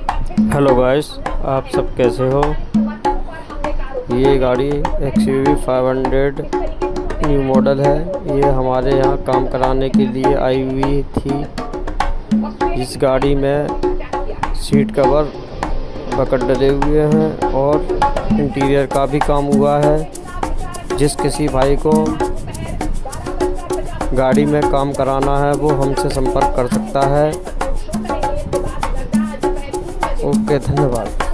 Hello guys, आप सब कैसे हो। ये गाड़ी XUV 500 न्यू मॉडल है। ये हमारे यहाँ काम कराने के लिए आई हुई थी। इस गाड़ी में सीट कवर बकट डले हुए हैं और इंटीरियर का भी काम हुआ है। जिस किसी भाई को गाड़ी में काम कराना है वो हमसे संपर्क कर सकता है। ओके, धन्यवाद।